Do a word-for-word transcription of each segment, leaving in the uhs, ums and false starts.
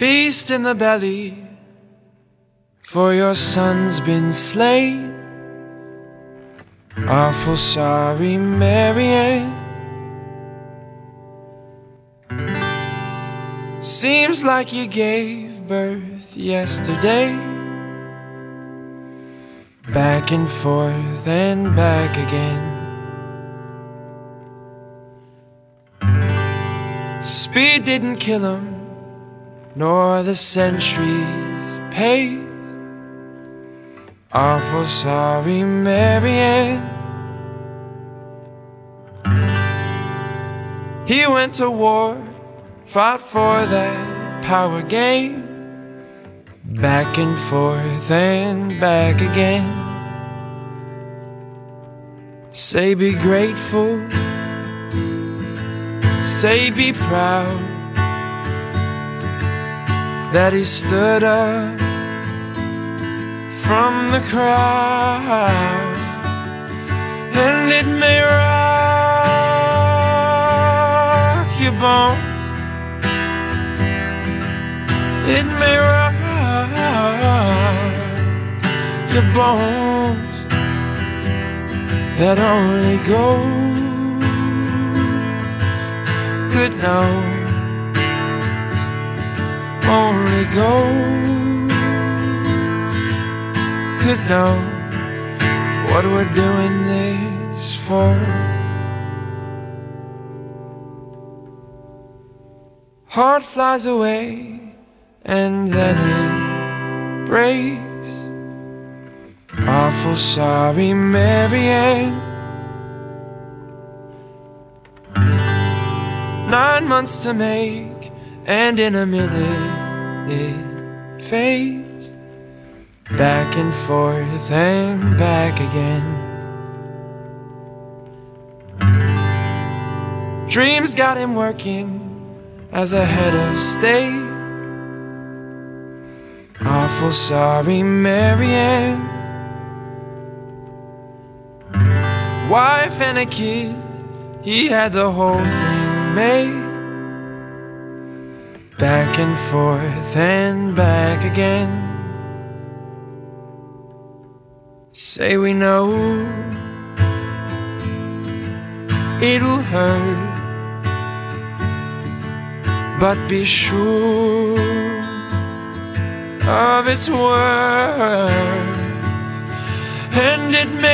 beast in the belly, for your son's been slain. Awful sorry, Maryanne. Seems like you gave birth yesterday. Back and forth and back again. Speed didn't kill him, nor the centuries paid. Awful sorry, Maryanne. He went to war, fought for that power game. Back and forth and back again. Say be grateful, say be proud that he stood up from the crowd. And it may rock your bones, it may rock your bones, that only gold could know. Only gold could know what we're doing this for. Heart flies away and then it breaks. Awful sorry, Maryanne. Nine months to make, and in a minute it fades. Back and forth and back again. Dreams got him working as a head of state. Awful sorry, Maryanne. Wife and a kid, he had the whole thing made. Back and forth and back again. Say we know it'll hurt, but be sure of its worth. And it may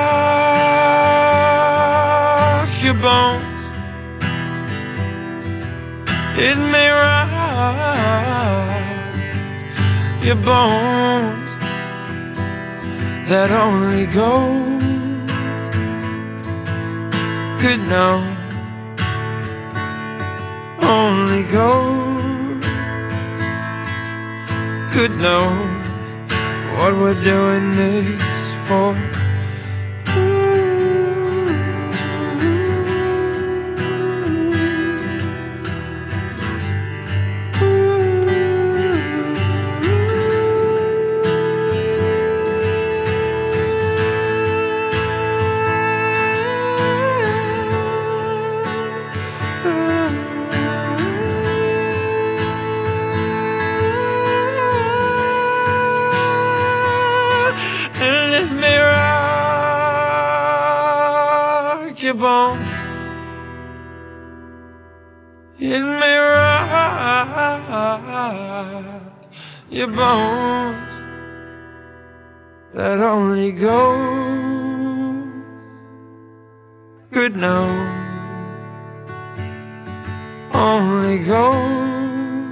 rock your bones, it may rock your bones, that only gold could know. Only gold could know what we're doing this for. It may rock your bones, it may rock your bones, that only gold could know. Only gold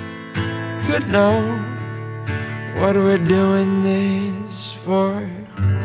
could know what we're doing this for.